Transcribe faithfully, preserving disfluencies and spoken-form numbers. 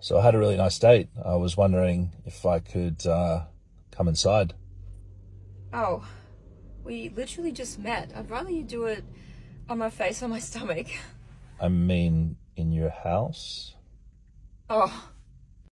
So I had a really nice date. I was wondering if I could uh, come inside. Oh, we literally just met. I'd rather you do it on my face or my stomach. I mean, in your house? Oh,